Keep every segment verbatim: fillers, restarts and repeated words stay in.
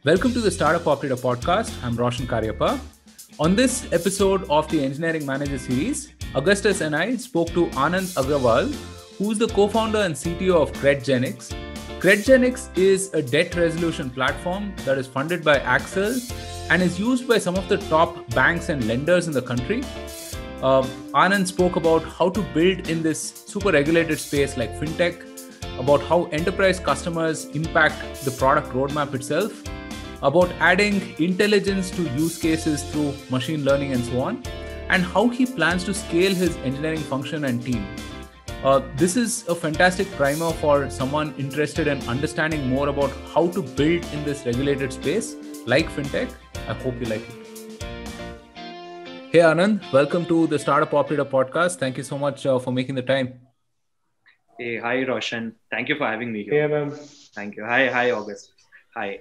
Welcome to the Startup Operator Podcast. I'm Roshan Karyappa. On this episode of the Engineering Manager series, Augustus and I spoke to Anand Agrawal, who's the co-founder and C T O of Credgenics. Credgenics is a debt resolution platform that is funded by Accel and is used by some of the top banks and lenders in the country. Uh, Anand spoke about how to build in this super regulated space like fintech, about how enterprise customers impact the product roadmap itself, about adding intelligence to use cases through machine learning and so on, and how he plans to scale his engineering function and team. Uh, this is a fantastic primer for someone interested in understanding more about how to build in this regulated space like fintech. I hope you like it. Hey Anand, welcome to the Startup Operator Podcast. Thank you so much uh, for making the time. Hey, hi Roshan. Thank you for having me here. Hey, Anand. Thank you. Hi, hi August. Hi.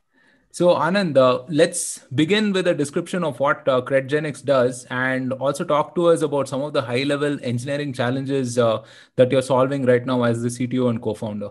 So Anand, uh, let's begin with a description of what uh, Credgenics does and also talk to us about some of the high-level engineering challenges uh, that you're solving right now as the C T O and co-founder.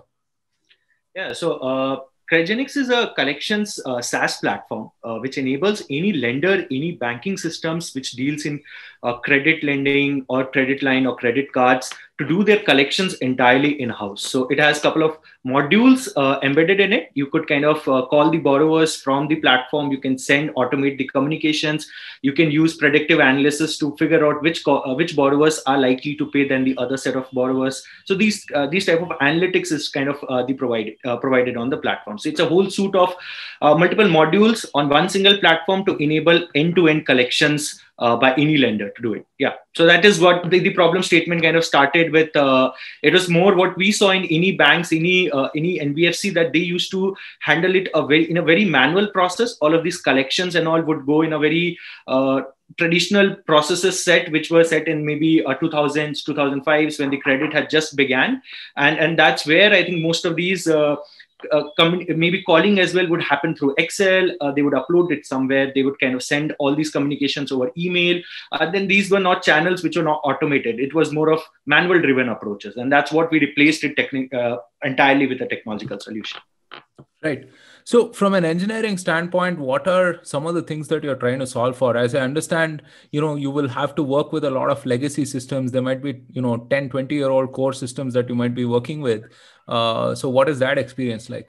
Yeah, so uh, Credgenics is a collections uh, SaaS platform uh, which enables any lender, any banking systems which deals in uh, credit lending or credit line or credit cards to do their collections entirely in-house. So it has a couple of modules uh, embedded in it. You could kind of uh, call the borrowers from the platform. You can send, automate the communications. You can use predictive analysis to figure out which co- uh, which borrowers are likely to pay than the other set of borrowers. So these uh, these type of analytics is kind of uh, the provided uh, provided on the platform. So it's a whole suite of uh, multiple modules on one single platform to enable end-to-end collections Uh, by any lender to do it. Yeah. So that is what the, the problem statement kind of started with. Uh, it was more what we saw in any banks, any uh, any N B F C, that they used to handle it a very in a very manual process. All of these collections and all would go in a very uh, traditional processes set, which were set in maybe uh, two thousands, two thousand fives when the credit had just began. And, and that's where I think most of these uh, Uh, com- maybe calling as well would happen through Excel. Uh, they would upload it somewhere. They would kind of send all these communications over email. Uh, then these were not channels which were not automated. It was more of manual driven approaches. And that's what we replaced it techni- uh, entirely with a technological solution. Right. So from an engineering standpoint, what are some of the things that you're trying to solve for? As I understand, you know, you will have to work with a lot of legacy systems. There might be, you know, ten, twenty year old core systems that you might be working with. Uh, so what is that experience like?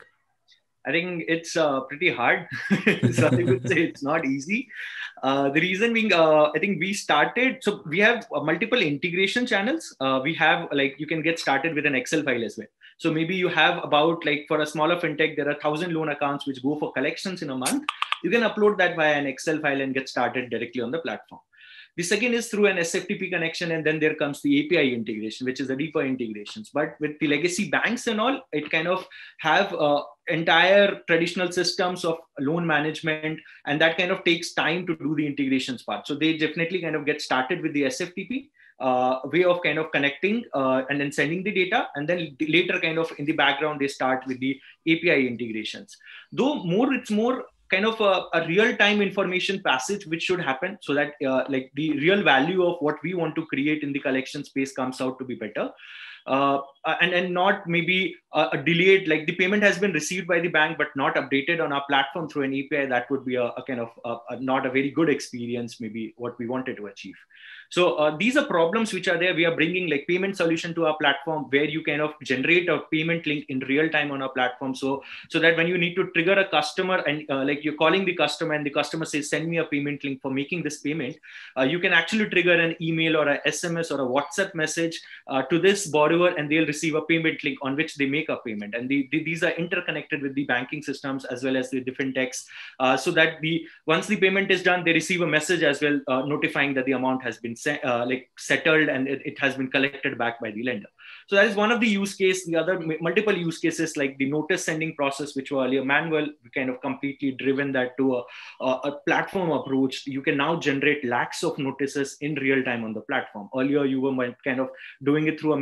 I think it's uh, pretty hard. So I would say it's not easy. Uh, the reason being, uh, I think we started, so we have uh, multiple integration channels. Uh, we have like, you can get started with an Excel file as well. So maybe you have about like for a smaller fintech, there are thousand loan accounts which go for collections in a month. You can upload that via an Excel file and get started directly on the platform. The second is through an S F T P connection, and then there comes the A P I integration, which is the deeper integrations. But with the legacy banks and all, it kind of have uh, entire traditional systems of loan management, and that kind of takes time to do the integrations part. So they definitely kind of get started with the S F T P uh, way of kind of connecting uh, and then sending the data, and then later kind of in the background they start with the A P I integrations. Though more, it's more kind of a, a real-time information passage which should happen so that uh, like the real value of what we want to create in the collection space comes out to be better. Uh, and, and not maybe a, a delayed, like the payment has been received by the bank but not updated on our platform through an A P I. That would be a, a kind of a, a not a very good experience, maybe what we wanted to achieve. So uh, these are problems which are there. We are bringing like payment solution to our platform where you kind of generate a payment link in real time on our platform. So, so that when you need to trigger a customer and uh, like you're calling the customer and the customer says, send me a payment link for making this payment, uh, you can actually trigger an email or a S M S or a WhatsApp message uh, to this borrower, and they'll receive a payment link on which they make a payment. And the, the, these are interconnected with the banking systems as well as the different techs, uh, so that the once the payment is done, they receive a message as well uh, notifying that the amount has been Uh, like settled and it, it has been collected back by the lender. So that is one of the use case. The other m- multiple use cases like the notice sending process, which were earlier manual, we kind of completely driven that to a, a, a platform approach. You can now generate lakhs of notices in real time on the platform. Earlier, you were kind of doing it through a mail merge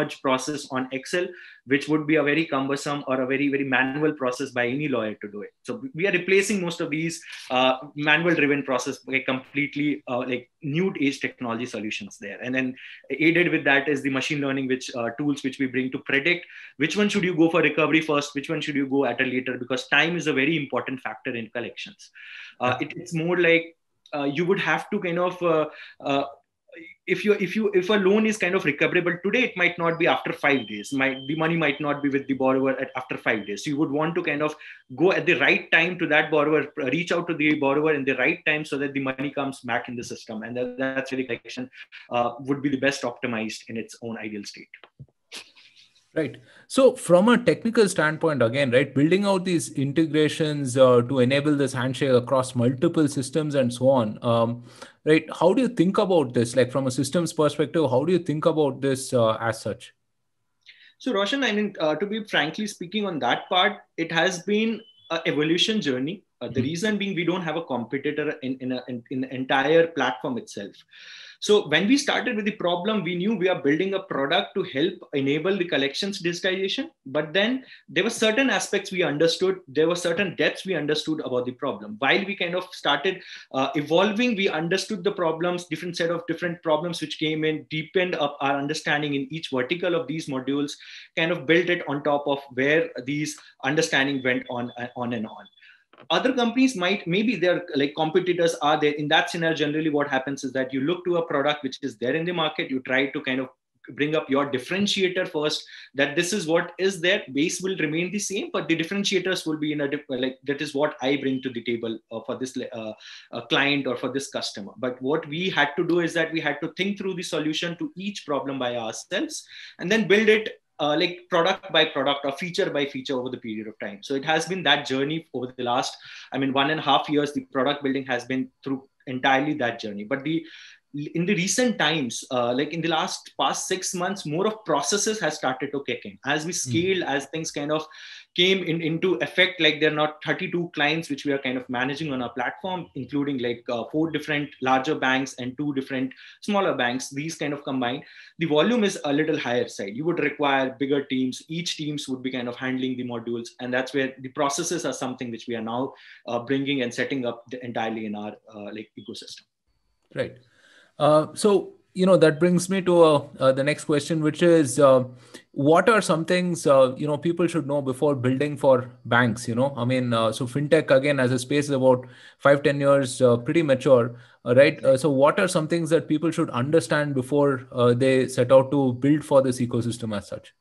merge process on Excel, which would be a very cumbersome or a very, very manual process by any lawyer to do it. So we are replacing most of these uh, manual driven process by completely uh, like new age technology solutions there. And then aided with that is the machine learning, which uh, tools which we bring to predict which one should you go for recovery first, which one should you go at a later, because time is a very important factor in collections. Uh, it, it's more like uh, you would have to kind of uh, uh, if you if you if a loan is kind of recoverable today, it might not be after five days. Might the money might not be with the borrower at, after five days. So you would want to kind of go at the right time to that borrower, reach out to the borrower in the right time so that the money comes back in the system, and that, that's where the collection uh, would be the best optimized in its own ideal state. Right. So from a technical standpoint, again, right, building out these integrations uh, to enable this handshake across multiple systems and so on, um, right? How do you think about this? Like from a systems perspective, how do you think about this uh, as such? So Roshan, I mean, uh, to be frankly speaking on that part, it has been an evolution journey. Uh, the mm-hmm. reason being we don't have a competitor in, in, a, in, in the entire platform itself. So when we started with the problem, we knew we are building a product to help enable the collections digitization. But then there were certain aspects we understood. There were certain depths we understood about the problem. While we kind of started uh, evolving, we understood the problems, different set of different problems which came in, deepened up our understanding in each vertical of these modules, kind of built it on top of where these understanding went on, on and on. Other companies might, maybe they're like competitors are there. In that scenario, generally what happens is that you look to a product which is there in the market, you try to kind of bring up your differentiator first, that this is what is there, base will remain the same, but the differentiators will be in a, like, that is what I bring to the table uh, for this uh, uh, client or for this customer. But what we had to do is that we had to think through the solution to each problem by ourselves and then build it Uh, like product by product or feature by feature over the period of time. So it has been that journey over the last, I mean, one and a half years, the product building has been through entirely that journey. But the in the recent times, uh, like in the last past six months, more of processes has started to kick in. As we scaled, mm. as things kind of came in, into effect, like there are not thirty-two clients which we are kind of managing on our platform, including like uh, four different larger banks and two different smaller banks. These kind of combined, the volume is a little higher side. You would require bigger teams. Each teams would be kind of handling the modules. And that's where the processes are something which we are now uh, bringing and setting up the, entirely in our uh, like ecosystem. Right. Uh, so, you know, that brings me to uh, uh, the next question, which is, uh, what are some things, uh, you know, people should know before building for banks, you know? I mean, uh, so fintech, again, as a space is about five, ten years, uh, pretty mature, uh, right? Uh, so what are some things that people should understand before uh, they set out to build for this ecosystem as such?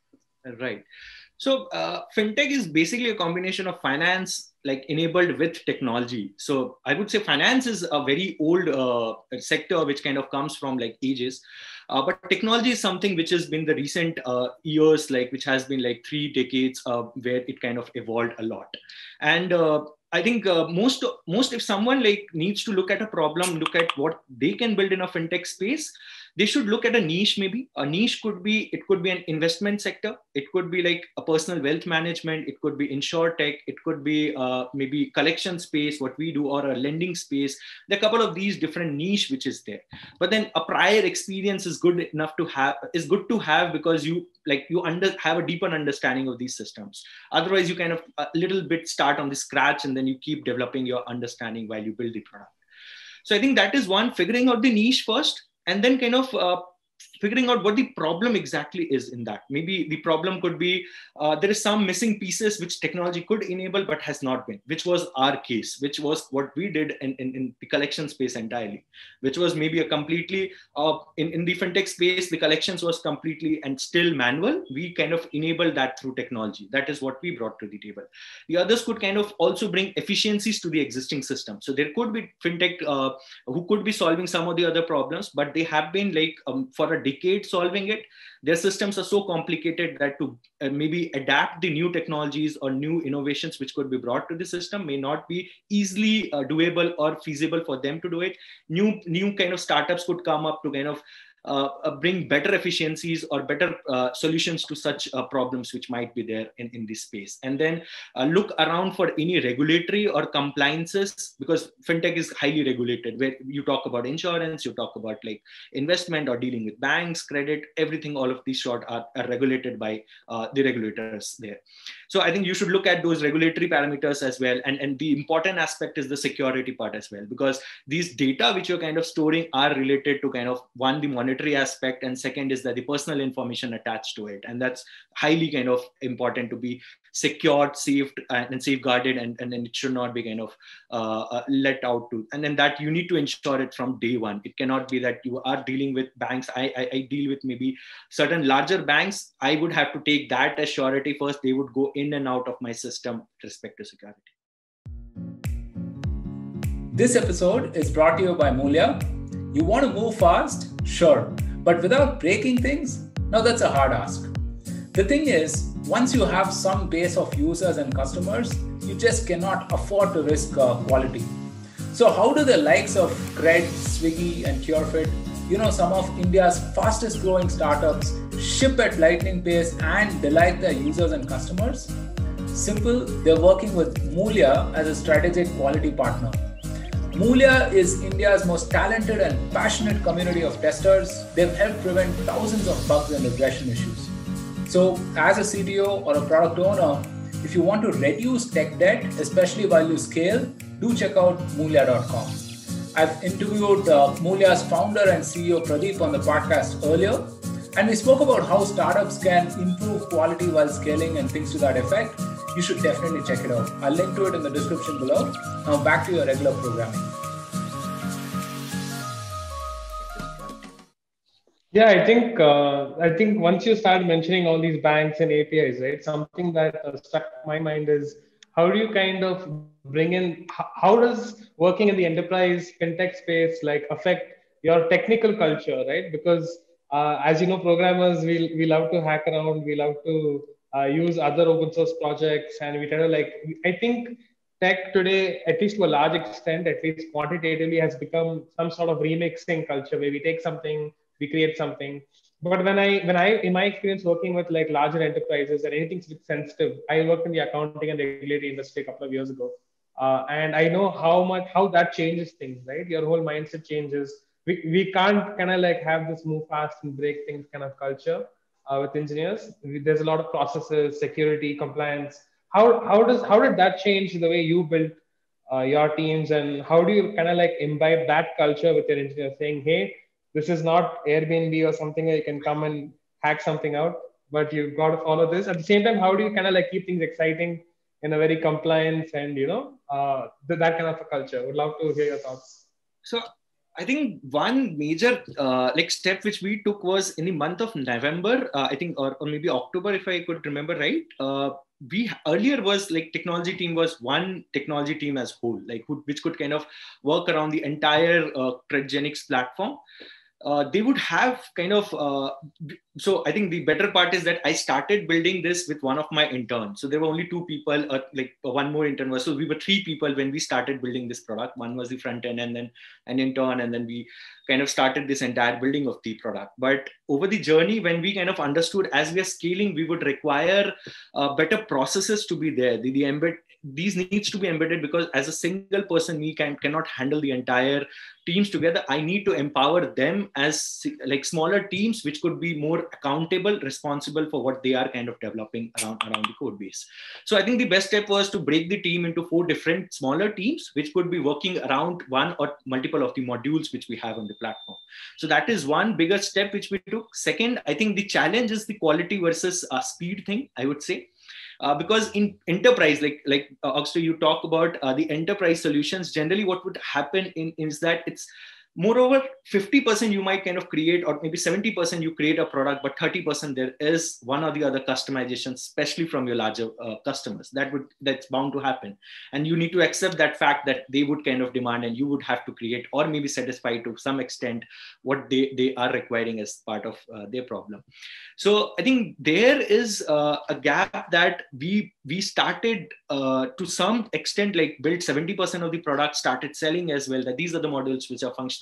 Right. So uh, fintech is basically a combination of finance like enabled with technology. So I would say finance is a very old uh, sector which kind of comes from like ages. Uh, but technology is something which has been the recent uh, years, like which has been like three decades uh, where it kind of evolved a lot. And uh, I think uh, most, most if someone like needs to look at a problem, look at what they can build in a fintech space, they should look at a niche. Maybe a niche could be, it could be an investment sector. It could be like a personal wealth management. It could be insurtech. It could be uh, maybe collection space, what we do, or a lending space. There are a couple of these different niche which is there. But then a prior experience is good enough to have, is good to have because you like you under have a deeper understanding of these systems. Otherwise, you kind of a little bit start on the scratch and then you keep developing your understanding while you build the product. So I think that is one, figuring out the niche first. And then kind of uh, figuring out what the problem exactly is in that. Maybe the problem could be uh, there is some missing pieces which technology could enable but has not been, which was our case, which was what we did in, in, in the collection space entirely, which was maybe a completely, uh, in, in the fintech space, the collections was completely and still manual. We kind of enabled that through technology. That is what we brought to the table. The others could kind of also bring efficiencies to the existing system. So there could be fintech uh, who could be solving some of the other problems, but they have been like um, for a decade solving it. Their systems are so complicated that to uh, maybe adapt the new technologies or new innovations which could be brought to the system may not be easily uh, doable or feasible for them to do it. New, new kind of startups could come up to kind of uh, uh, bring better efficiencies or better uh, solutions to such uh, problems which might be there in, in this space. And then uh, look around for any regulatory or compliances, because fintech is highly regulated, where you talk about insurance, you talk about like investment or dealing with banks, credit, everything, all of these short are, are regulated by uh, the regulators there. So I think you should look at those regulatory parameters as well. And, and the important aspect is the security part as well, because these data which you're kind of storing are related to kind of one, the monetary aspect, and second is that the personal information attached to it. And that's highly kind of important to be secured, saved, and safeguarded, and, and then it should not be kind of uh, uh, let out to. And then that you need to ensure it from day one. It cannot be that you are dealing with banks. I, I, I deal with maybe certain larger banks. I would have to take that as surety first. They would go in and out of my system with respect to security. This episode is brought to you by Mulya. You want to move fast? Sure. But without breaking things? Now that's a hard ask. The thing is, once you have some base of users and customers, you just cannot afford to risk uh, quality. So how do the likes of Cred, Swiggy, and Curefit, you know, some of India's fastest growing startups, ship at lightning pace and delight their users and customers? Simple, they're working with Mulya as a strategic quality partner. Mulya is India's most talented and passionate community of testers. They've helped prevent thousands of bugs and regression issues. So as a C T O or a product owner, if you want to reduce tech debt, especially while you scale, do check out mulya dot com. I've interviewed uh, Mulya's founder and C E O Pradeep on the podcast earlier, and we spoke about how startups can improve quality while scaling and things to that effect. You should definitely check it out. I'll link to it in the description below. Now back to your regular programming. Yeah, I think uh, I think once you start mentioning all these banks and A P Is, right? Something that uh, stuck in my mind is how do you kind of bring in? How does working in the enterprise fintech space like affect your technical culture, right? Because uh, as you know, programmers we we love to hack around, we love to uh, use other open source projects, and we try to like. I think tech today, at least to a large extent, at least quantitatively, has become some sort of remixing culture where we take something, we create something. But when I, when I, in my experience working with like larger enterprises and anything sensitive, I worked in the accounting and regulatory industry a couple of years ago. Uh, and I know how much, how that changes things, right? Your whole mindset changes. We, we can't kind of like have this move fast and break things kind of culture uh, with engineers. There's a lot of processes, security, compliance. How, how does, how did that change the way you built uh, your teams, and how do you kind of like imbibe that culture with your engineers saying, hey, this is not Airbnb or something where you can come and hack something out, but you've got to follow this. At the same time, how do you kind of like keep things exciting in a very compliance and, you know, uh, that kind of a culture? Would love to hear your thoughts. So I think one major uh, like step which we took was in the month of November, uh, I think, or, or maybe October, if I could remember right. Uh, we earlier was like technology team was one technology team as whole, like which could kind of work around the entire uh, Credgenics platform. Uh, they would have kind of, uh, so I think the better part is that I started building this with one of my interns. So there were only two people, uh, like uh, one more intern was, so we were three people when we started building this product. One was the front end and then an intern, and then we kind of started this entire building of the product. But over the journey, when we kind of understood as we are scaling, we would require uh, better processes to be there. The, the embed, these needs to be embedded because as a single person, we can, cannot handle the entire teams together. I need to empower them as like smaller teams, which could be more accountable, responsible for what they are kind of developing around, around the code base. So I think the best step was to break the team into four different smaller teams, which could be working around one or multiple of the modules which we have on the platform. So that is one bigger step which we took. Second, I think the challenge is the quality versus uh, speed thing, I would say. Uh, because in enterprise, like like uh, Oxter, you talk about uh, the enterprise solutions, generally what would happen in, is that it's moreover fifty percent you might kind of create, or maybe seventy percent you create a product, but thirty percent there is one or the other customization, especially from your larger uh, customers. That would that's bound to happen. And you need to accept that fact that they would kind of demand, and you would have to create or maybe satisfy to some extent what they, they are requiring as part of uh, their problem. So I think there is uh, a gap that we we started uh, to some extent like build seventy percent of the product, started selling as well, that these are the models which are functional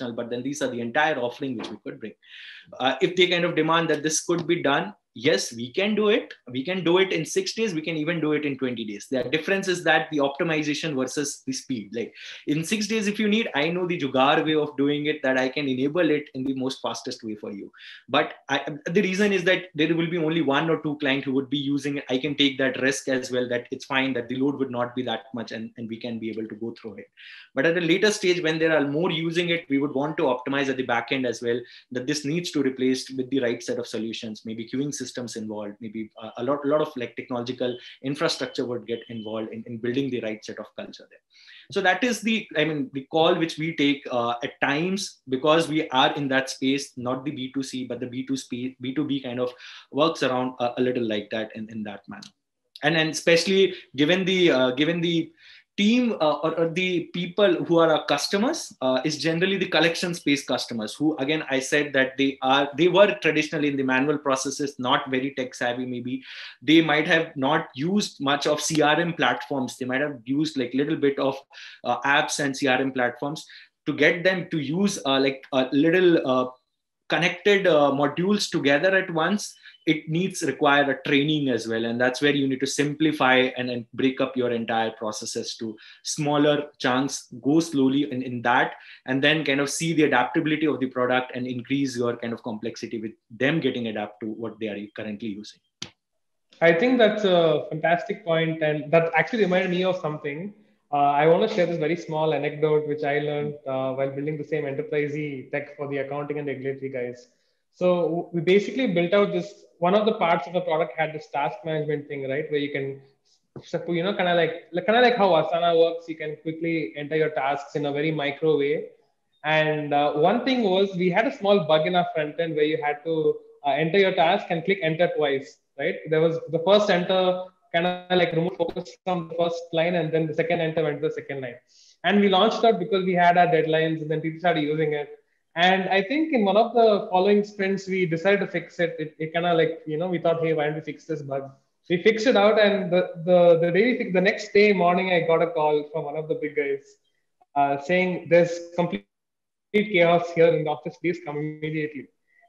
functional, but then these are the entire offering which we could bring. Uh, if they kind of demand that this could be done, yes, we can do it. We can do it in six days. We can even do it in twenty days. The difference is that the optimization versus the speed. Like in six days, if you need, I know the Jugaad way of doing it, that I can enable it in the most fastest way for you. But I, the reason is that there will be only one or two clients who would be using it. I can take that risk as well, that it's fine, that the load would not be that much, and, and we can be able to go through it. But at a later stage, when there are more using it, we would want to optimize at the back end as well, that this needs to replace with the right set of solutions, maybe queuing systems involved, maybe a lot, a lot of like technological infrastructure would get involved in, in building the right set of culture there. So that is the, I mean, the call which we take uh, at times, because we are in that space, not the B two C, but the B two C, B two B kind of works around a, a little like that in, in that manner. And then especially given the, uh, given the team uh, or, or the people who are our customers uh, is generally the collection space customers, who again I said that they are they were traditionally in the manual processes, not very tech savvy. Maybe they might have not used much of C R M platforms. They might have used like little bit of uh, apps and C R M platforms. To get them to use uh, like a little uh, connected uh, modules together at once, it needs require a training as well. And that's where you need to simplify and then break up your entire processes to smaller chunks, go slowly in, in that, and then kind of see the adaptability of the product and increase your kind of complexity with them getting adapt to what they are currently using. I think that's a fantastic point, and that actually reminded me of something. Uh, I want to share this very small anecdote which I learned uh, while building the same enterprise tech for the accounting and regulatory guys. So we basically built out this, one of the parts of the product had this task management thing, right? Where you can, you know, kind of like, kind of like how Asana works, you can quickly enter your tasks in a very micro way. And uh, one thing was, we had a small bug in our front end where you had to uh, enter your task and click enter twice, right? There was the first enter kind of like remove focus from the first line, and then the second enter went to the second line. And we launched that because we had our deadlines, and then people started using it. And I think in one of the following sprints, we decided to fix it. It, it kind of like, you know, we thought, hey, why don't we fix this bug? We fixed it out, and the the the day we fixed, the next day morning, I got a call from one of the big guys uh, saying there's complete chaos here in the office. Please come immediately.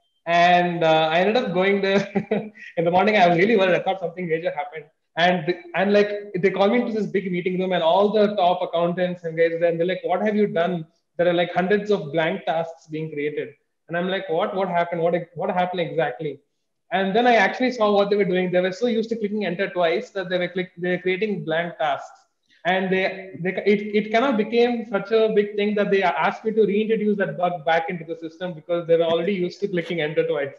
And uh, I ended up going there in the morning. I was really worried. I thought something major happened. And and like they called me into this big meeting room, and all the top accountants and guys there, and they're like, "What have you done? There are like hundreds of blank tasks being created." And I'm like, "What? What happened? What what happened exactly?" And then I actually saw what they were doing. They were so used to clicking enter twice that they were click they were creating blank tasks, and they they it it kind of became such a big thing that they asked me to reintroduce that bug back into the system because they were already used to clicking enter twice.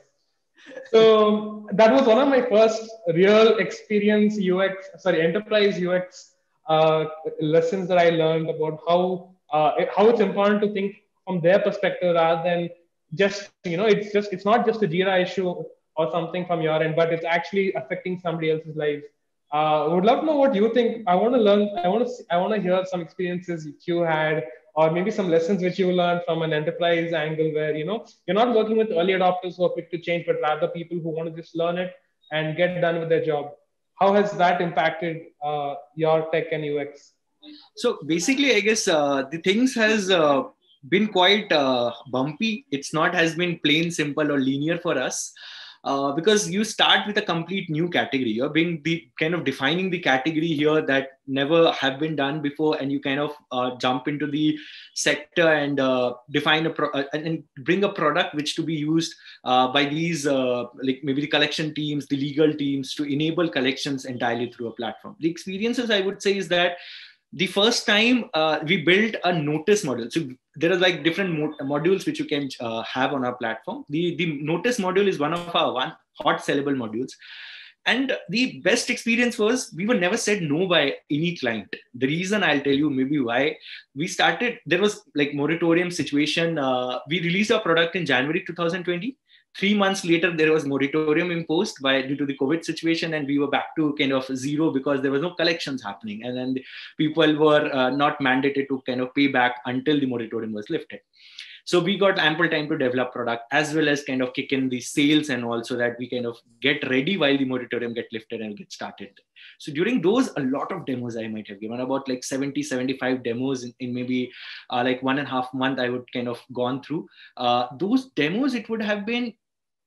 So that was one of my first real experience U X, sorry, enterprise U X uh, lessons that I learned about how uh, how it's important to think from their perspective rather than just, you know, it's just it's not just a Jira issue or something from your end, but it's actually affecting somebody else's life. Uh, I would love to know what you think. I want to learn. I want to. I want to hear some experiences you had, or maybe some lessons which you learned from an enterprise angle, where you know you're not working with early adopters who are quick to change, but rather people who want to just learn it and get done with their job. How has that impacted uh, your tech and U X? So basically, I guess uh, the things has uh, been quite uh, bumpy. It's not has been plain, simple, or linear for us. Uh, because you start with a complete new category. You're being the kind of defining the category here that never have been done before, and you kind of uh, jump into the sector and uh, define a pro- uh, and bring a product which to be used uh, by these uh, like maybe the collection teams, the legal teams, to enable collections entirely through a platform. The experiences I would say is that the first time uh, we built a notice model. So there are like different mod- modules which you can uh, have on our platform. The, the notice module is one of our one hot sellable modules. And the best experience was we were never said no by any client. The reason I'll tell you maybe why we started, there was like moratorium situation. Uh, we released our product in January two thousand twenty. Three months later, there was moratorium imposed by due to the COVID situation, and we were back to kind of zero because there was no collections happening, and then people were uh, not mandated to kind of pay back until the moratorium was lifted. So we got ample time to develop product as well as kind of kick in the sales and all, so that we kind of get ready while the moratorium get lifted and get started. So during those, a lot of demos I might have given, about like seventy, seventy-five demos in, in maybe uh, like one and a half month I would kind of gone through. Uh, those demos, it would have been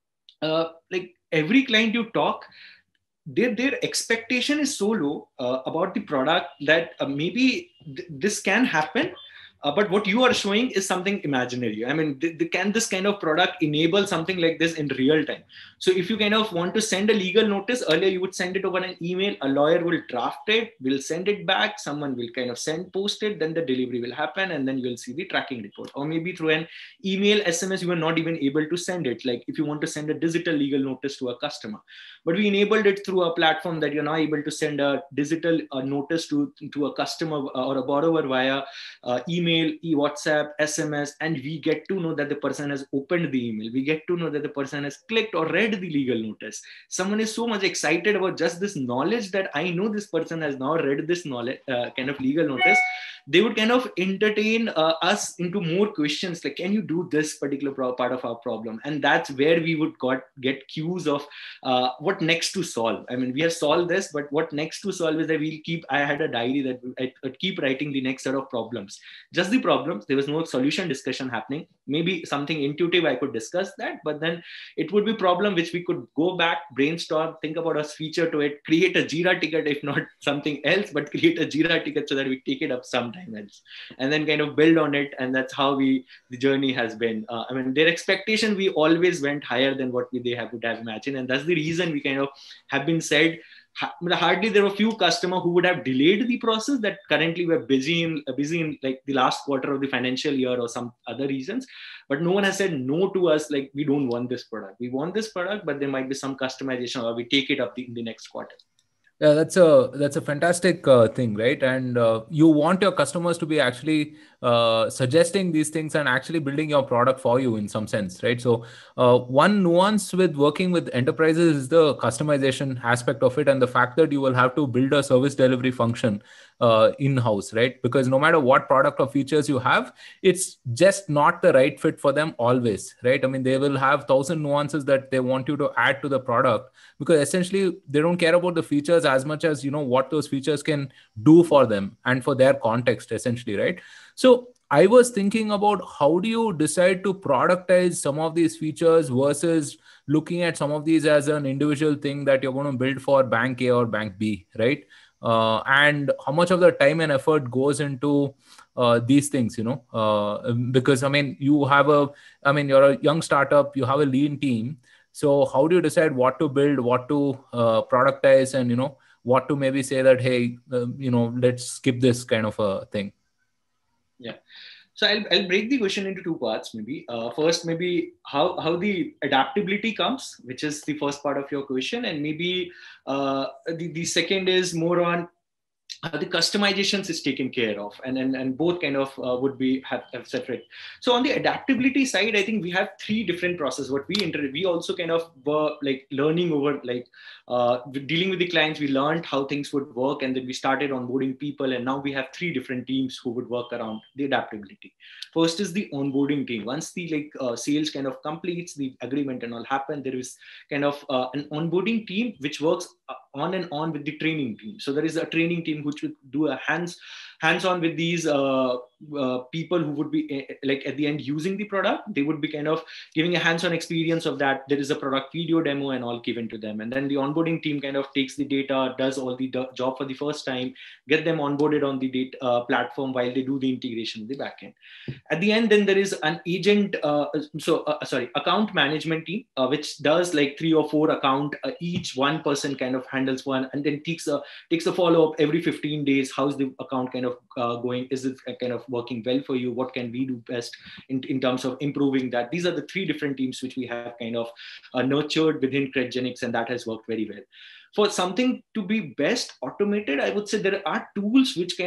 uh, like every client you talk, their, their expectation is so low uh, about the product that uh, maybe th- this can happen. Uh, but what you are showing is something imaginary. I mean, th- th- can this kind of product enable something like this in real time? So if you kind of want to send a legal notice, earlier you would send it over an email, a lawyer will draft it, will send it back, someone will kind of send, post it, then the delivery will happen, and then you'll see the tracking report. Or maybe through an email, S M S, you are not even able to send it. Like if you want to send a digital legal notice to a customer, but we enabled it through a platform that you're now able to send a digital uh, notice to, to a customer or a borrower via uh, email, Email, e-WhatsApp, S M S, and we get to know that the person has opened the email. We get to know that the person has clicked or read the legal notice. Someone is so much excited about just this knowledge that I know this person has now read this knowledge, uh, kind of legal notice. They would kind of entertain uh, us into more questions like, can you do this particular pro- part of our problem? And that's where we would got, get cues of uh, what next to solve. I mean, we have solved this, but what next to solve is that we'll keep, I had a diary that I would keep writing the next set of problems. Just the problems. There was no solution discussion happening. Maybe something intuitive I could discuss that, but then it would be problem which we could go back, brainstorm, think about a feature to it, create a Jira ticket, if not something else, but create a Jira ticket so that we take it up sometime else, and then kind of build on it. And that's how we, the journey has been. Uh, I mean, their expectation, we always went higher than what we, they have, would have imagined. And that's the reason we kind of have been said, hardly there were few customers who would have delayed the process that currently we're busy in busy in like the last quarter of the financial year or some other reasons, but no one has said no to us like we don't want this product, we want this product, but there might be some customization or we take it up the, in the next quarter. Yeah, that's a that's a fantastic uh, thing, right? And uh, you want your customers to be actually uh, suggesting these things and actually building your product for you in some sense, right? So uh, one nuance with working with enterprises is the customization aspect of it, and the fact that you will have to build a service delivery function uh, in-house, right? Because no matter what product or features you have, it's just not the right fit for them always, right? I mean, they will have thousand nuances that they want you to add to the product, because essentially they don't care about the features as much as, you know, what those features can do for them and for their context, essentially, right? So I was thinking about how do you decide to productize some of these features versus looking at some of these as an individual thing that you're going to build for bank A or bank B, right? Uh, and how much of the time and effort goes into uh, these things, you know, uh, because, I mean, you have a, I mean, you're a young startup, you have a lean team. So how do you decide what to build, what to uh, productize, and, you know, what to maybe say that, hey, uh, you know, let's skip this kind of a thing? Yeah. So I'll, I'll break the question into two parts, maybe. Uh, first, maybe how, how the adaptability comes, which is the first part of your question. And maybe uh, the, the second is more on how the customizations is taken care of, and and, and both kind of uh, would be have, have separate. So on the adaptability side, I think we have three different processes. What we inter- we also kind of were like learning over like uh, dealing with the clients. We learned how things would work, and then we started onboarding people, and now we have three different teams who would work around the adaptability. First is the onboarding team. Once the like uh, sales kind of completes, the agreement and all happen, there is kind of uh, an onboarding team which works uh, on and on with the training team. So there is a training team which would do a hands hands on with these uh, uh, people who would be uh, like at the end using the product. They would be kind of giving a hands-on experience of that. There is a product video demo and all given to them, and then the onboarding team kind of takes the data, does all the do- job for the first time, get them onboarded on the data uh, platform while they do the integration in the backend. At the end, then there is an agent uh, so uh, sorry account management team uh, which does like three or four account uh, each one person kind of handles one, and then takes a takes a follow-up every fifteen days. How's the account kind of uh, going? Is it kind of working well for you? What can we do best in, in terms of improving that? These are the three different teams which we have kind of uh, nurtured within Credgenics, and that has worked very well. For something to be best automated, I would say there are tools which kind of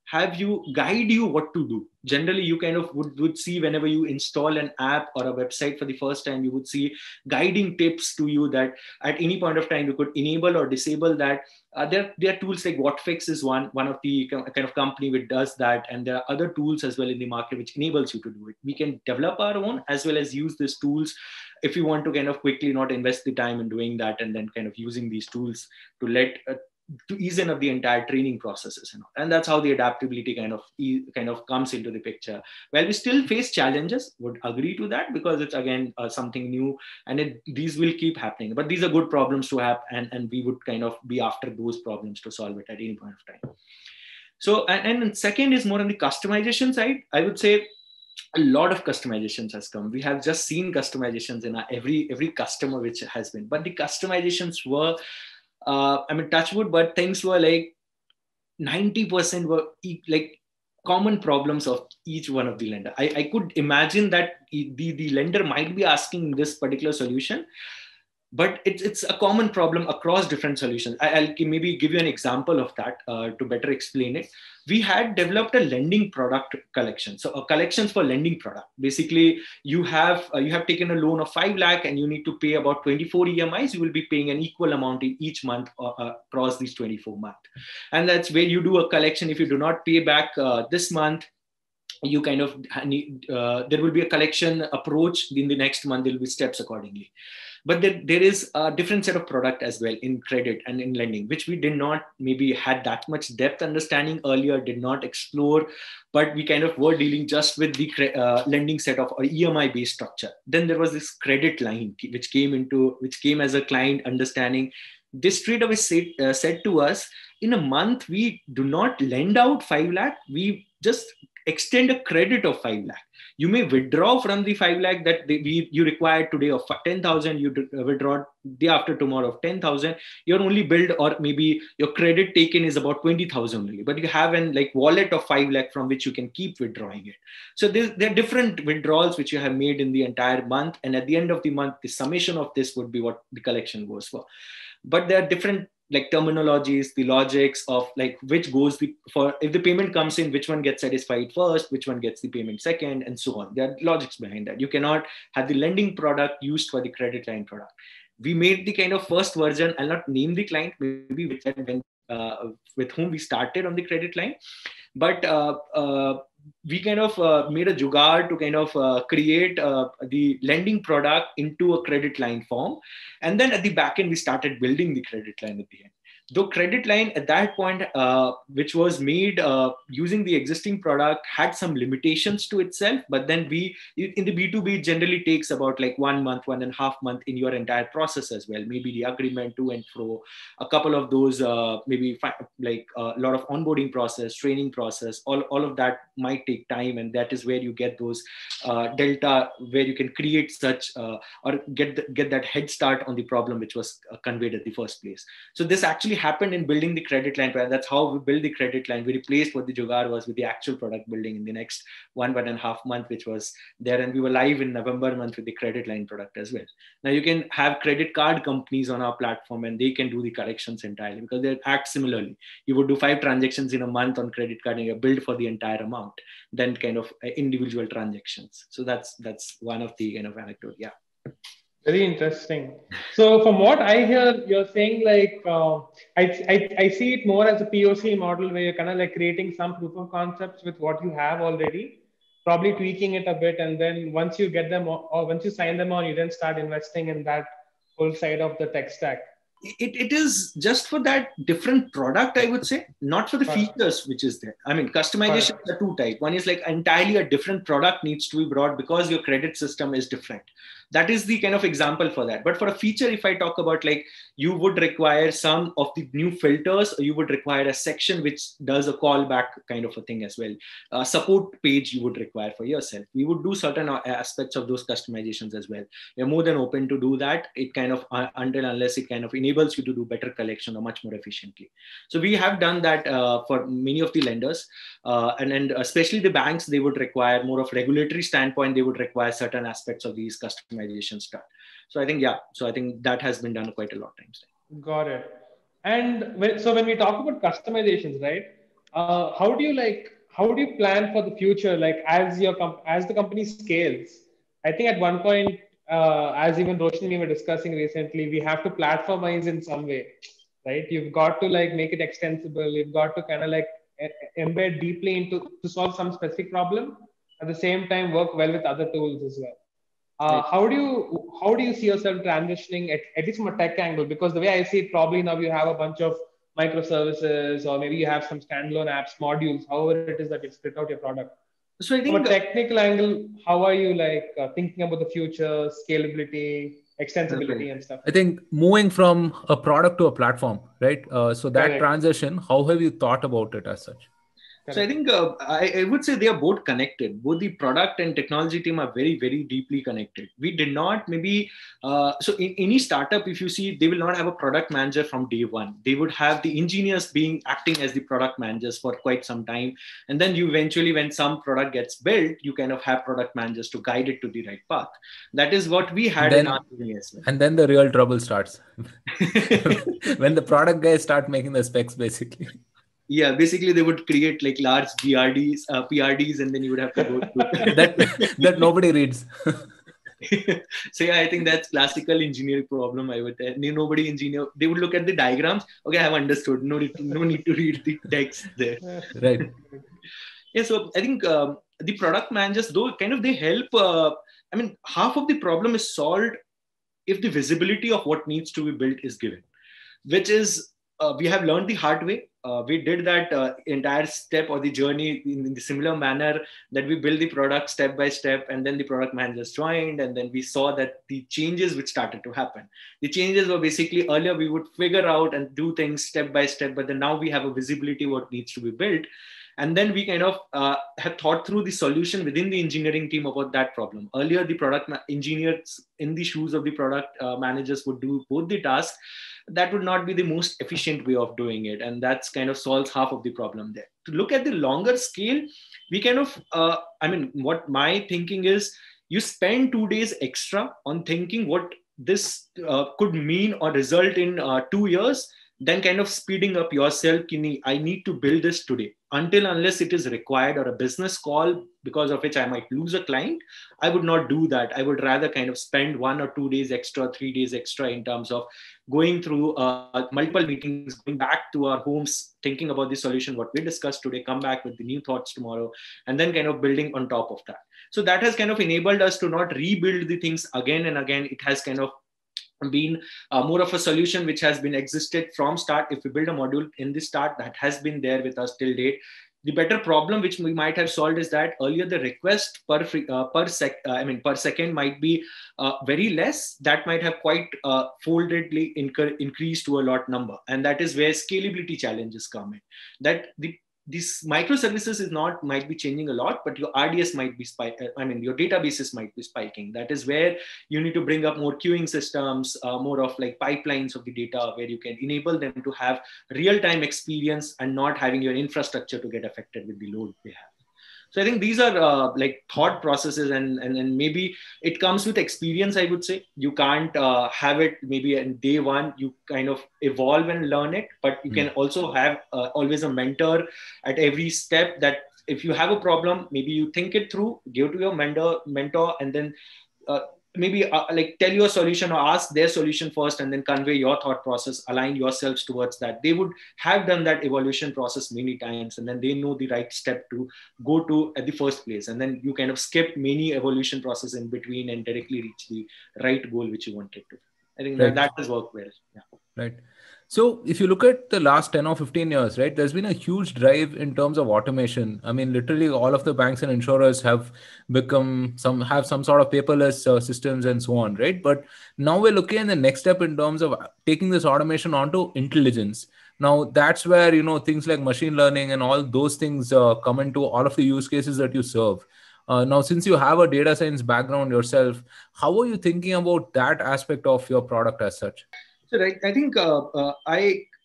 have you guide you what to do. Generally, you kind of would, would see whenever you install an app or a website for the first time, you would see guiding tips to you that at any point of time you could enable or disable that. Uh, there, there are tools like WhatFix is one, one of the kind of company which does that. And there are other tools as well in the market which enables you to do it. We can develop our own as well as use these tools if you want to kind of quickly not invest the time in doing that, and then kind of using these tools to let uh, to ease in of the entire training processes, you know. And that's how the adaptability kind of kind of comes into the picture. Well, we still face challenges, would agree to that, because it's again uh, something new, and it, these will keep happening. But these are good problems to have, and, and we would kind of be after those problems to solve it at any point of time. So, and, and second is more on the customization side. I would say a lot of customizations has come. We have just seen customizations in our every every customer which has been, but the customizations were Uh, I mean, touch wood, but things were like ninety percent were e- like common problems of each one of the lender. I, I could imagine that the, the lender might be asking this particular solution, but it's, it's a common problem across different solutions. I, I'll maybe give you an example of that uh, to better explain it. We had developed a lending product collection. So a collections for lending product. Basically, you have uh, you have taken a loan of five lakh and you need to pay about twenty-four E M Is. You will be paying an equal amount in each month uh, uh, across these twenty-four months. And that's where you do a collection. If you do not pay back uh, this month, you kind of need, uh, there will be a collection approach. In the next month, there will be steps accordingly. But there, there is a different set of product as well in credit and in lending, which we did not maybe had that much depth understanding earlier, did not explore, but we kind of were dealing just with the uh, lending set of or E M I based structure. Then there was this credit line, which came into, which came as a client understanding. This straight away said, uh, said to us, in a month, we do not lend out five lakh, we just extend a credit of five lakh. You may withdraw from the five lakh that they, we, you required today of ten thousand, you withdraw day after tomorrow of ten thousand, you're only billed, or maybe your credit taken is about twenty thousand only, but you have an like wallet of five lakh from which you can keep withdrawing it. So there, there are different withdrawals which you have made in the entire month. And at the end of the month, the summation of this would be what the collection goes for. But there are different like terminologies, the logics of like which goes the, for if the payment comes in, which one gets satisfied first, which one gets the payment second, and so on. There are logics behind that. You cannot have the lending product used for the credit line product. We made the kind of first version. I'll not name the client, maybe with, uh, with whom we started on the credit line, but uh, uh, we kind of uh, made a jugaad to kind of uh, create uh, the lending product into a credit line form. And then at the back end, we started building the credit line at the end. Though credit line at that point, uh, which was made uh, using the existing product, had some limitations to itself. But then we, in the B two B, generally takes about like one month, one and a half month in your entire process as well. Maybe the agreement to and fro, a couple of those, uh, maybe fi- like a lot of onboarding process, training process, all, all of that might take time. And that is where you get those uh, delta, where you can create such uh, or get, the, get that head start on the problem which was uh, conveyed at the first place. So this actually happened in building the credit line. That's how we build the credit line. We replaced what the jugaad was with the actual product building in the next one, one and a half month, which was there. And we were live in November month with the credit line product as well. Now you can have credit card companies on our platform and they can do the corrections entirely because they act similarly. You would do five transactions in a month on credit card and you build for the entire amount, then kind of individual transactions. So that's, that's one of the kind of anecdote. Yeah. Very interesting. So from what I hear, you're saying like, uh, I, I, I see it more as a P O C model where you're kind of like creating some proof of concepts with what you have already, probably tweaking it a bit. And then once you get them or once you sign them on, you then start investing in that whole side of the tech stack. It, it is just for that different product, I would say, not for the right. features which is there. I mean, customization right. are two types. One is like entirely a different product needs to be brought because your credit system is different. That is the kind of example for that. But for a feature, if I talk about like, you would require some of the new filters, or you would require a section which does a callback kind of a thing as well. A support page you would require for yourself. We would do certain aspects of those customizations as well. We're more than open to do that. It kind of, uh, until unless it kind of enables you to do better collection or much more efficiently. So we have done that uh, for many of the lenders. Uh, and, and especially the banks, they would require more of regulatory standpoint, they would require certain aspects of these customization stuff. So I think, yeah, so I think that has been done quite a lot of times. Got it. And when, so when we talk about customizations, right, uh, how do you like, how do you plan for the future? Like as your comp- as the company scales, I think at one point, uh, as even Roshan and we were discussing recently, we have to platformize in some way, right? You've got to like make it extensible. You've got to kind of like e- embed deeply into to solve some specific problem. At the same time, work well with other tools as well. Uh, Right. how do you how do you see yourself transitioning at, at least from a tech angle? Because the way I see it, probably now you have a bunch of microservices, or maybe you have some standalone apps, modules, however it is that you split out your product. So I From a think technical angle, how are you like uh, thinking about the future, scalability, uh, extensibility, and stuff I like that? think moving from a product to a platform, right? Uh, so that Correct. transition, how have you thought about it as such? So I Correct. think uh, I, I would say they are both connected. Both the product and technology team are very, very deeply connected. We did not maybe uh, so in any startup, if you see, they will not have a product manager from day one. They would have the engineers being acting as the product managers for quite some time, and then you eventually, when some product gets built, you kind of have product managers to guide it to the right path. That is what we And had in our then, journey as well. and then the real trouble starts when the product guys start making the specs, basically. Yeah, basically they would create like large G R Ds, uh, P R Ds, and then you would have to go through. that that nobody reads. So yeah, I think that's classical engineering problem. I would tell. Nobody engineer. They would look at the diagrams. Okay, I have understood. No need to, no need to read the text there. Right. Yeah, so I think um, the product managers, though, kind of they help. Uh, I mean, half of the problem is solved if the visibility of what needs to be built is given, which is uh, we have learned the hard way. Uh, we did that uh, entire step or the journey in, in the similar manner that we build the product step by step, and then the product managers joined, and then we saw that the changes which started to happen. The changes were basically earlier we would figure out and do things step by step, but then now we have a visibility what needs to be built. And then we kind of uh, have thought through the solution within the engineering team about that problem. Earlier, the product ma- engineers in the shoes of the product uh, managers would do both the tasks. That would not be the most efficient way of doing it. And that's kind of solves half of the problem there. To look at the longer scale, we kind of, uh, I mean, what my thinking is, you spend two days extra on thinking what this uh, could mean or result in uh, two years, then kind of speeding up yourself. I need to build this today. Until unless it is required or a business call because of which I might lose a client, I would not do that. I would rather kind of spend one or two days extra, three days extra in terms of going through uh, multiple meetings, going back to our homes, thinking about the solution, what we discussed today, come back with the new thoughts tomorrow, and then kind of building on top of that. So that has kind of enabled us to not rebuild the things again and again. It has kind of been uh, more of a solution which has been existed from start. If we build a module in the start, that has been there with us till date. The better problem which we might have solved is that earlier the request per free, uh, per sec uh, I mean per second might be uh, very less. That might have quite uh, foldedly inc- increased to a lot number, and that is where scalability challenges come in. That the these microservices is not might be changing a lot, but your R D S might be spike. I mean, your databases might be spiking. That is where you need to bring up more queuing systems, uh, more of like pipelines of the data, where you can enable them to have real-time experience and not having your infrastructure to get affected with the load they have. So I think these are uh, like thought processes, and, and and maybe it comes with experience. I would say you can't uh, have it maybe in day one. You kind of evolve and learn it, but you can also have uh, always a mentor at every step. That if you have a problem, maybe you think it through, give to your mentor, mentor, and then uh, maybe uh, like tell your solution or ask their solution first, and then convey your thought process, align yourselves towards that. They would have done that evaluation process many times, and then they know the right step to go to at the first place. And then you kind of skip many evolution process in between and directly reach the right goal which you wanted to. I think Right. that, that has worked well. Yeah. Right. So if you look at the last ten or fifteen years, right, there's been a huge drive in terms of automation. I mean, literally all of the banks and insurers have become some, have some sort of paperless uh, systems and so on, right? But now we're looking at the next step in terms of taking this automation onto intelligence. Now that's where, you know, things like machine learning and all those things uh, come into all of the use cases that you serve. Uh, now, since you have a data science background yourself, how are you thinking about that aspect of your product as such? So right, I think uh, uh, I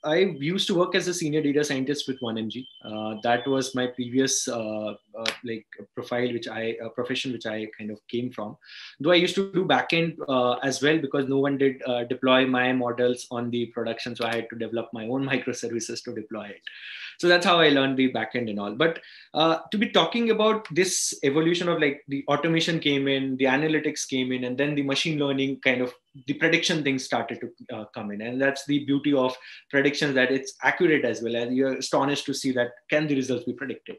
I used to work as a senior data scientist with one M G. Uh, that was my previous uh, uh, like profile, which I uh, profession which I kind of came from. Though I used to do backend uh, as well because no one did uh, deploy my models on the production, so I had to develop my own microservices to deploy it. So that's how I learned the backend and all. But uh, to be talking about this evolution of like the automation came in, the analytics came in, and then the machine learning kind of the prediction things started to uh, come in. And that's the beauty of predictions, that it's accurate as well. And you're astonished to see that can the results be predicted.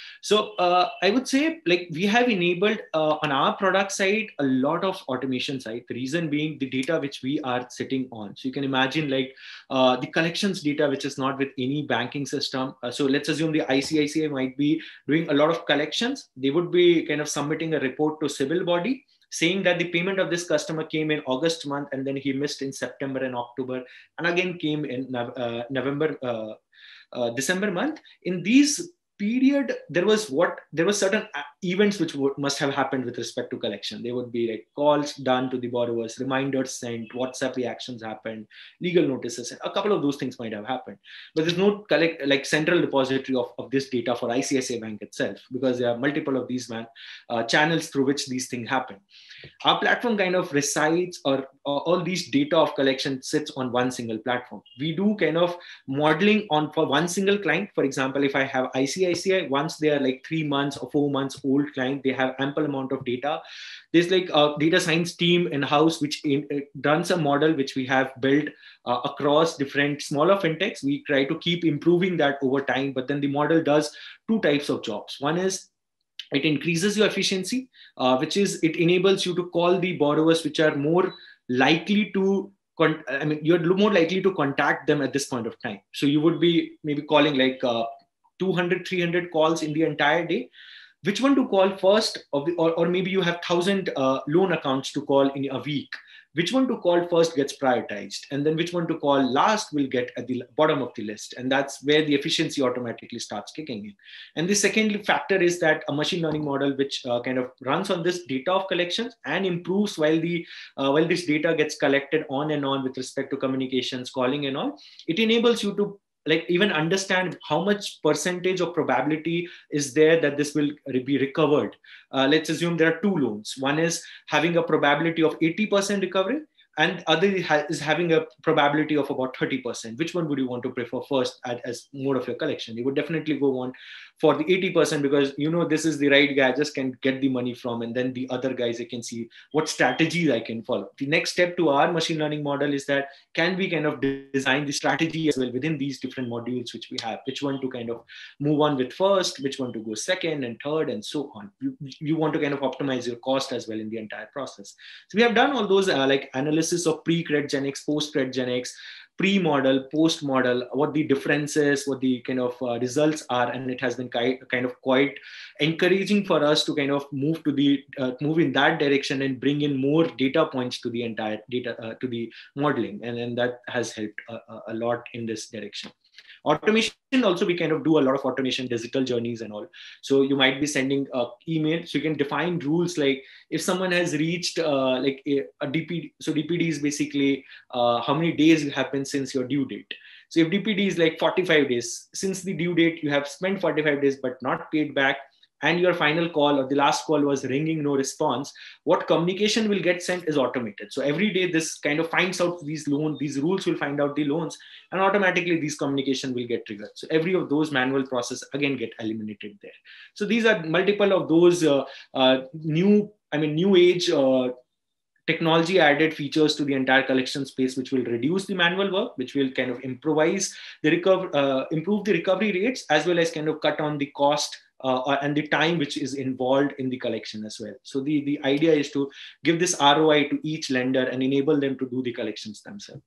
So uh, I would say like we have enabled uh, on our product side a lot of automation side. The reason being the data which we are sitting on. So you can imagine like uh, the collections data which is not with any banking system. Uh, so let's assume the I C I C I might be doing a lot of collections. They would be kind of submitting a report to civil body saying that the payment of this customer came in August month and then he missed in September and October and again came in uh, November, uh, uh, December month. In these period, there was what there was certain events which would, must have happened with respect to collection. There would be like calls done to the borrowers, reminders sent, WhatsApp reactions happened, legal notices, and a couple of those things might have happened. But there's no collect like central repository of, of this data for I C I C I Bank itself, because there are multiple of these man, uh, channels through which these things happen. Our platform kind of resides, or, or all these data of collection sits on one single platform. We do kind of modeling on for one single client. For example, if I have I C I C I, once they are like three months or four months old client, they have ample amount of data. There's like a data science team in-house which in, uh, runs a model which we have built uh, across different smaller fintechs. We try to keep improving that over time, but then the model does two types of jobs. One is it increases your efficiency, uh, which is it enables you to call the borrowers which are more likely to, con- I mean, you're more likely to contact them at this point of time. So you would be maybe calling like uh, two hundred, three hundred calls in the entire day. Which one to call first, or, or, or maybe you have one thousand uh, loan accounts to call in a week. Which one to call first gets prioritized, and then which one to call last will get at the bottom of the list. And that's where the efficiency automatically starts kicking in. And the second factor is that a machine learning model which uh, kind of runs on this data of collections and improves while the uh, while this data gets collected on and on with respect to communications, calling and all, it enables you to like even understand how much percentage of probability is there that this will be recovered. Uh, let's assume there are two loans. One is having a probability of eighty percent recovery, and other is having a probability of about thirty percent. Which one would you want to prefer first as, as mode of your collection? You would definitely go on for the eighty percent because you know this is the right guy I just can get the money from, and then the other guys I can see what strategies I can follow. The next step to our machine learning model is that can we kind of design the strategy as well within these different modules which we have, which one to kind of move on with first, which one to go second and third and so on. You, you want to kind of optimize your cost as well in the entire process. So we have done all those uh, like analysis of pre-CredGenX, post-CredGenX, pre-model, post-model, what the differences, what the kind of uh, results are, and it has been ki- kind of quite encouraging for us to kind of move to the uh, move in that direction and bring in more data points to the entire data uh, to the modeling, and, and that has helped a, a lot in this direction. Automation also, we kind of do a lot of automation, digital journeys and all. So you might be sending uh, email. So you can define rules like if someone has reached uh, like a, a D P D. So D P D is basically uh, how many days have been since your due date. So if D P D is like forty-five days, since the due date, you have spent forty-five days but not paid back, and your final call or the last call was ringing, no response, what communication will get sent is automated. So every day this kind of finds out these loans, these rules will find out the loans, and automatically these communication will get triggered. So every of those manual process again get eliminated there. So these are multiple of those uh, uh, new, I mean, new age uh, technology added features to the entire collection space, which will reduce the manual work, which will kind of improvise the recover, uh, improve the recovery rates, as well as kind of cut on the cost Uh, and the time which is involved in the collection as well. So the, the idea is to give this R O I to each lender and enable them to do the collections themselves.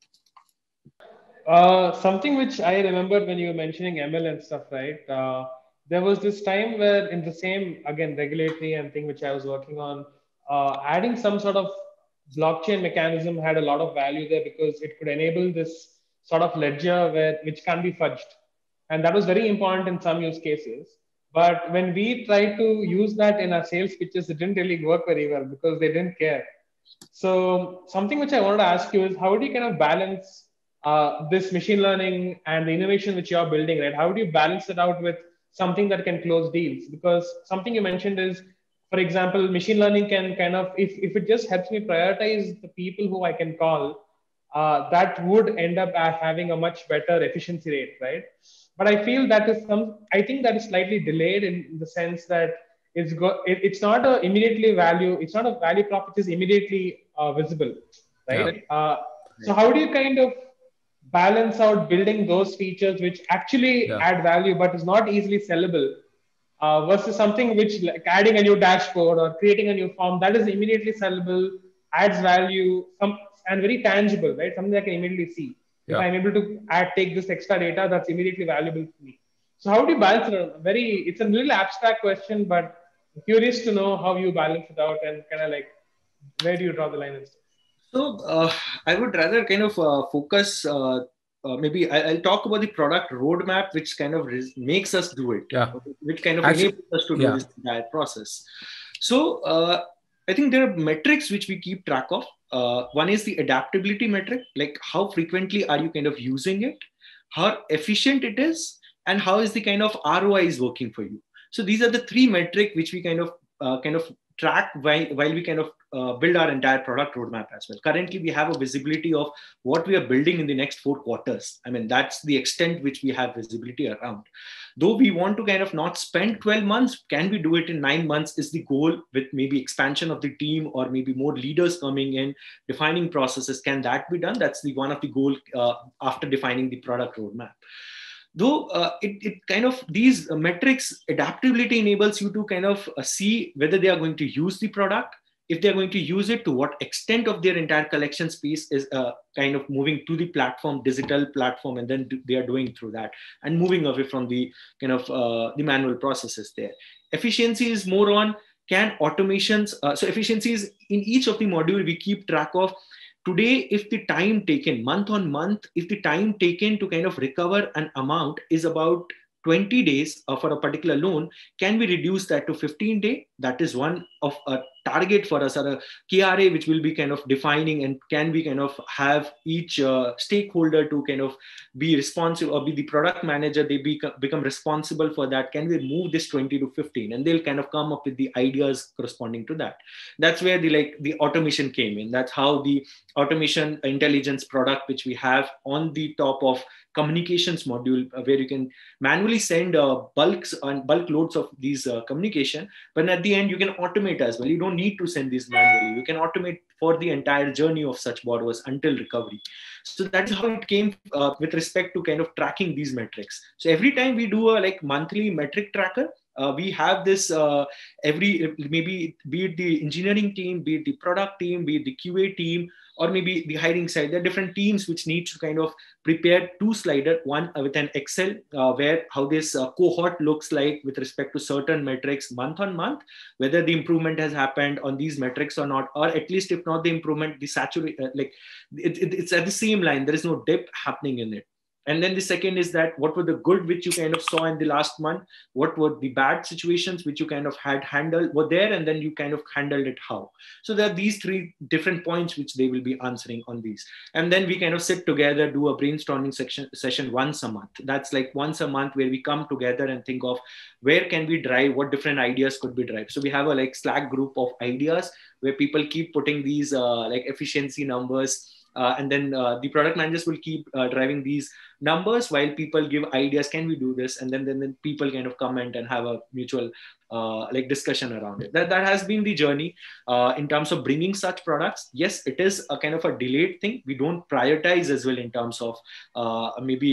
Uh, something which I remember when you were mentioning M L and stuff, right? Uh, there was this time where in the same, again, regulatory and thing which I was working on, uh, adding some sort of blockchain mechanism had a lot of value there because it could enable this sort of ledger where which can be fudged. And that was very important in some use cases. But when we tried to use that in our sales pitches, it didn't really work very well because they didn't care. So something which I wanted to ask you is how do you kind of balance uh, this machine learning and the innovation which you're building, right? How do you balance it out with something that can close deals? Because something you mentioned is, for example, machine learning can kind of, if, if it just helps me prioritize the people who I can call, uh, that would end up uh, having a much better efficiency rate, right? But I feel that is some, I think that is slightly delayed in the sense that it's go, it, it's not a immediately value, it's not a value prop which is immediately uh, visible, right? Yeah. Uh, so how do you kind of balance out building those features which actually yeah. add value but is not easily sellable, uh, versus something which, like adding a new dashboard or creating a new form, that is immediately sellable, adds value, some, and very tangible, right? Something I can immediately see. Yeah. If I'm able to add, take this extra data, that's immediately valuable for me. So how do you balance it? Very, it's a little abstract question, but I'm curious to know how you balance it out and kind of like, where do you draw the line and stuff? So uh, I would rather kind of uh, focus, uh, uh, maybe I, I'll talk about the product roadmap, which kind of res- makes us do it, yeah. which kind of Actually, enables us to do yeah. this entire process. So uh, I think there are metrics which we keep track of. Uh, one is the adaptability metric, like how frequently are you kind of using it, how efficient it is, and how is the kind of R O I is working for you. So these are the three metric which we kind of uh, kind of track while, while we kind of uh, build our entire product roadmap as well. Currently, we have a visibility of what we are building in the next four quarters. I mean, that's the extent which we have visibility around. Though we want to kind of not spend twelve months, can we do it in nine months is the goal, with maybe expansion of the team or maybe more leaders coming in, defining processes. Can that be done? That's the one of the goal uh, after defining the product roadmap. Though uh, it, it kind of, these uh, metrics, adaptability enables you to kind of uh, see whether they are going to use the product, if they're going to use it, to what extent of their entire collection space is uh, kind of moving to the platform, digital platform, and then do, they are doing through that and moving away from the kind of uh, the manual processes there. Efficiency is more on, can automations, uh, so efficiencies in each of the module we keep track of. Today, if the time taken month on month, if the time taken to kind of recover an amount is about twenty days uh, for a particular loan, can we reduce that to fifteen days? That is one of a target for us, or a K R A, which will be kind of defining, and can we kind of have each uh, stakeholder to kind of be responsive, or be the product manager, they be, become responsible for that. Can we move this twenty to fifteen? And they'll kind of come up with the ideas corresponding to that. That's where the like the automation came in. That's how the automation intelligence product, which we have on the top of communications module, uh, where you can manually send uh, bulks and bulk loads of these uh, communication, but at the end you can automate as well. You don't need to send these manually. You can automate for the entire journey of such borrowers until recovery. So that's how it came uh, with respect to kind of tracking these metrics. So every time we do a like monthly metric tracker, Uh, we have this uh, every, maybe be it the engineering team, be it the product team, be it the Q A team, or maybe the hiring side. There are different teams which need to kind of prepare two slider, one uh, with an Excel uh, where how this uh, cohort looks like with respect to certain metrics month on month, whether the improvement has happened on these metrics or not, or at least if not the improvement, the saturate, uh, like it, it, it's at the same line. There is no dip happening in it. And then the second is that what were the good which you kind of saw in the last month? What were the bad situations which you kind of had handled were there, and then you kind of handled it how? So there are these three different points which they will be answering on these. And then we kind of sit together, do a brainstorming section, session once a month. That's like once a month where we come together and think of where can we drive, what different ideas could be drive. So we have a like Slack group of ideas where people keep putting these uh, like efficiency numbers. Uh, and then uh, the product managers will keep uh, driving these numbers while people give ideas. Can we do this? And then, then, then people kind of comment and have a mutual uh, like discussion around it. That, that has been the journey uh, in terms of bringing such products. Yes, it is a kind of a delayed thing. We don't prioritize as well in terms of uh, maybe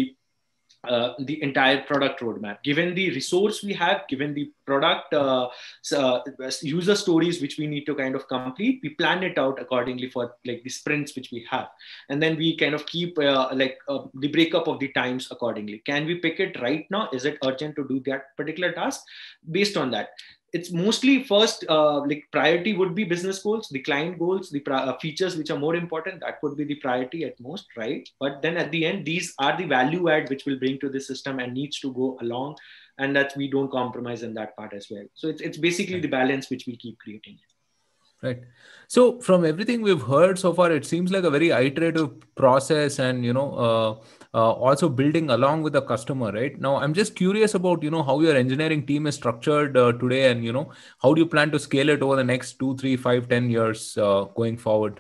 Uh, the entire product roadmap. Given the resource we have, given the product uh, uh, user stories which we need to kind of complete, we plan it out accordingly for like the sprints which we have, and then we kind of keep uh, like uh, the breakup of the times accordingly. Can we pick it right now? Is it urgent to do that particular task? Based on that, it's mostly first uh, like priority would be business goals, the client goals, the uh, features which are more important. That would be the priority at most, right? But then at the end, these are the value add which will bring to the system and needs to go along, and that we don't compromise in that part as well. So it's it's basically the balance which we keep creating. Right. So from everything we've heard so far, it seems like a very iterative process, and, you know, uh, uh, also building along with the customer, right? Now, I'm just curious about, you know, how your engineering team is structured uh, today, and, you know, how do you plan to scale it over the next two, three, five, ten years uh, going forward?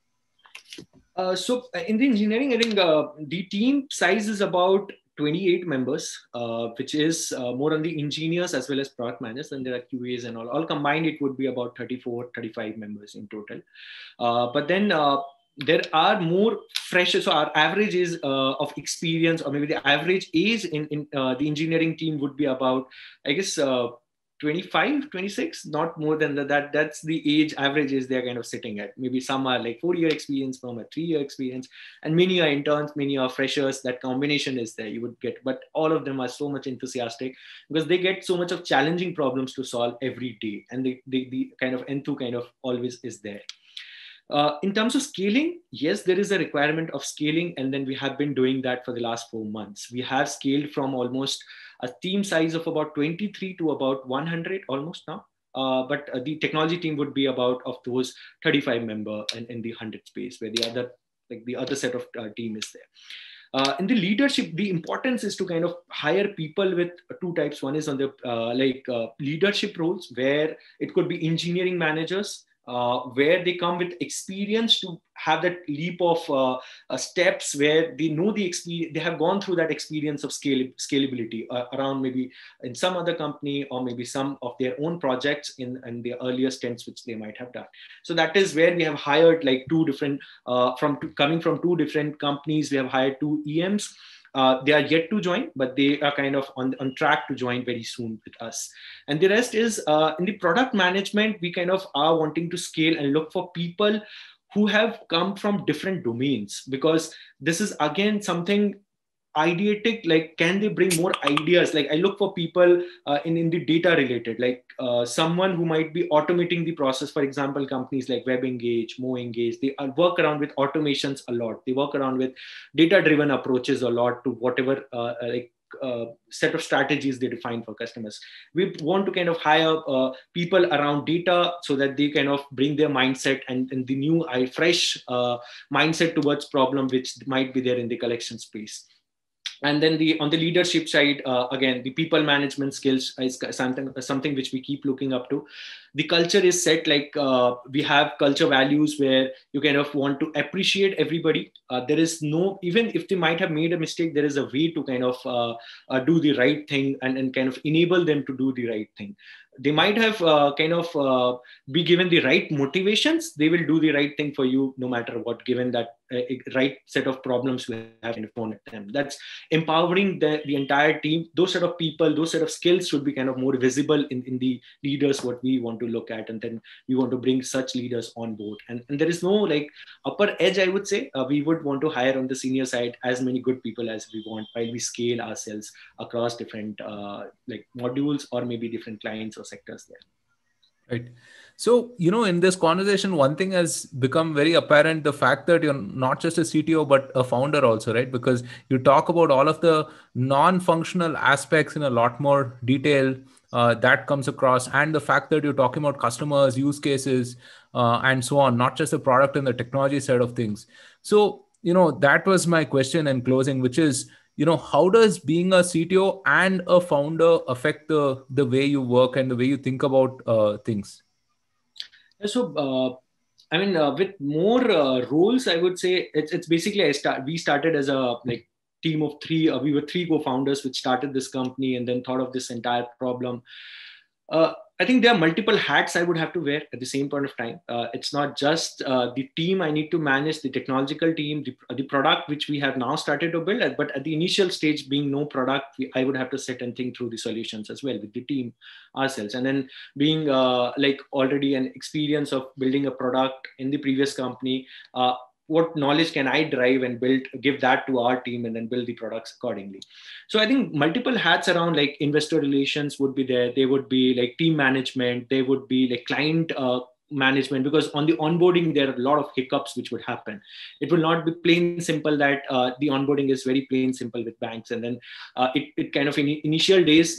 Uh, so uh, in the engineering, I think uh, the team size is about twenty-eight members, uh, which is uh, more on the engineers as well as product managers. And there are Q As and all. All combined, it would be about thirty-four, thirty-five members in total. Uh, but then uh, there are more freshers. So our average is uh, of experience, or maybe the average age in, in uh, the engineering team would be about, I guess, uh, twenty-five, twenty-six, not more than that. that. That's the age average is they're kind of sitting at. Maybe some are like four year experience, some are three year experience, and many are interns, many are freshers. That combination is there you would get, but all of them are so much enthusiastic because they get so much of challenging problems to solve every day. And the, the, the kind of enthu kind of always is there. Uh, in terms of scaling, yes, there is a requirement of scaling. And then we have been doing that for the last four months. We have scaled from almost a team size of about twenty-three to about one hundred almost now. Uh, but uh, the technology team would be about of those thirty-five member in, in the one hundred space, where the other, like the other set of uh, team is there. Uh, in the leadership, the importance is to kind of hire people with two types. One is on the uh, like uh, leadership roles, where it could be engineering managers, uh, where they come with experience to have that leap of uh, uh, steps where they know the experience, they have gone through that experience of scale, scalability uh, around maybe in some other company, or maybe some of their own projects in, in the earlier stints which they might have done. So that is where we have hired like two different, uh, from two, coming from two different companies, we have hired two E Ms. Uh, they are yet to join, but they are kind of on, on track to join very soon with us. And the rest is uh, in the product management, we kind of are wanting to scale and look for people who have come from different domains, because this is again something ideatic, like can they bring more ideas? Like I look for people uh, in, in the data related, like uh, someone who might be automating the process. For example, companies like WebEngage, MoEngage, they work around with automations a lot. They work around with data driven approaches a lot to whatever uh, like uh, set of strategies they define for customers. We want to kind of hire uh, people around data so that they kind of bring their mindset and, and the new uh, fresh uh, mindset towards problem which might be there in the collection space. And then the on the leadership side, uh, again, the people management skills is something, something which we keep looking up to. The culture is set, like uh, we have culture values where you kind of want to appreciate everybody. Uh, there is no, even if they might have made a mistake, there is a way to kind of uh, uh, do the right thing and, and kind of enable them to do the right thing. They might have uh, kind of uh, be given the right motivations. They will do the right thing for you no matter what, given that uh, right set of problems we have kind of thrown at them. That's empowering the, the entire team. Those set of people, those set of skills should be kind of more visible in, in the leaders, what we want to look at. And then we want to bring such leaders on board. And, and there is no like upper edge, I would say. Uh, we would want to hire on the senior side as many good people as we want, while we scale ourselves across different uh, like modules or maybe different clients or sectors there. Right. So, you know, in this conversation, one thing has become very apparent, the fact that you're not just a C T O, but a founder also, right? Because you talk about all of the non-functional aspects in a lot more detail uh, that comes across. And the fact that you're talking about customers, use cases, uh, and so on, not just the product and the technology side of things. So, you know, that was my question in closing, which is, you know, how does being a C T O and a founder affect the, the way you work and the way you think about uh, things? So, uh, I mean, uh, with more uh, roles, I would say it's, it's basically, I start, we started as a like team of three. Uh, we were three co-founders which started this company and then thought of this entire problem. Uh, I think there are multiple hats I would have to wear at the same point of time. Uh, it's not just uh, the team I need to manage, the technological team, the, the product which we have now started to build. But at the initial stage, being no product, we, I would have to sit and think through the solutions as well with the team ourselves. And then being uh, like already an experience of building a product in the previous company, uh, what knowledge can I drive and build, give that to our team and then build the products accordingly. So I think multiple hats around like investor relations would be there. They would be like team management. They would be like client uh, management, because on the onboarding, there are a lot of hiccups which would happen. It will not be plain simple that uh, the onboarding is very plain simple with banks. And then uh, it, it kind of in initial days, you kind of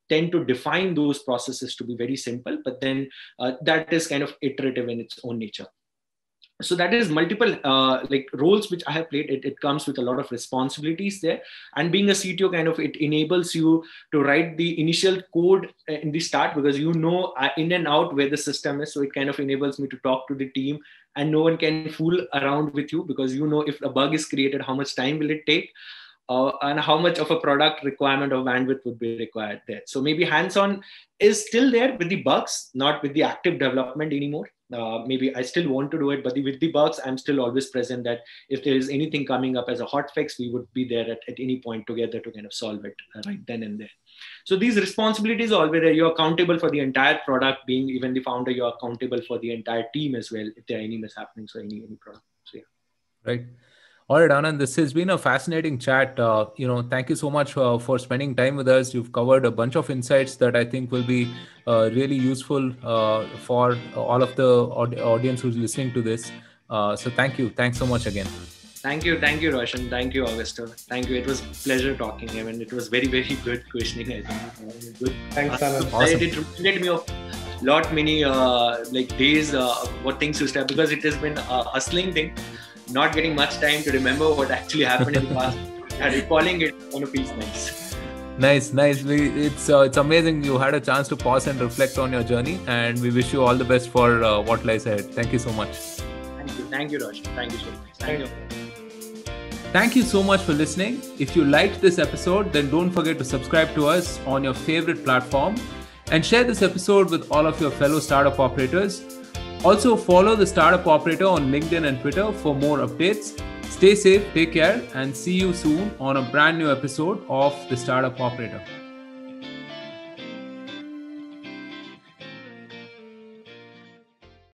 tend to define those processes to be very simple, but then uh, that is kind of iterative in its own nature. So that is multiple uh, like roles which I have played. It, it comes with a lot of responsibilities there, and being a C T O kind of, it enables you to write the initial code in the start, because you know in and out where the system is. So it kind of enables me to talk to the team, and no one can fool around with you, because you know if a bug is created, how much time will it take, uh, and how much of a product requirement or bandwidth would be required there. So maybe hands-on is still there with the bugs, not with the active development anymore. Uh, maybe I still want to do it, but with the bugs, I'm still always present, that if there is anything coming up as a hot fix, we would be there at, at any point together to kind of solve it uh, right then and there. So these responsibilities are always there. You're accountable for the entire product. Being even the founder, you're accountable for the entire team as well, if there are any mishappenings or any, any product. So yeah. Right. All right, Anand, this has been a fascinating chat. Uh, you know, thank you so much uh, for spending time with us. You've covered a bunch of insights that I think will be uh, really useful uh, for all of the aud- audience who's listening to this. Uh, so thank you. Thanks so much again. Thank you. Thank you, Roshan. Thank you, Augusta. Thank you. It was a pleasure talking. I mean, it was very, very good questioning. I think. Good. Thanks, Anand. Uh, awesome. It reminded me of lot many uh, like days, uh, what things to start, because it has been a hustling thing. Not getting much time to remember what actually happened in the past, and recalling it on a piece nice. Nice, nice. We, it's uh, it's amazing you had a chance to pause and reflect on your journey, and we wish you all the best for uh, what lies ahead. Thank you so much. Thank you. Thank you, Roshan. Thank you so much. Thank you. Thank you so much for listening. If you liked this episode, then don't forget to subscribe to us on your favorite platform and share this episode with all of your fellow startup operators. Also, follow the Startup Operator on LinkedIn and Twitter for more updates. Stay safe, take care, and see you soon on a brand new episode of the Startup Operator.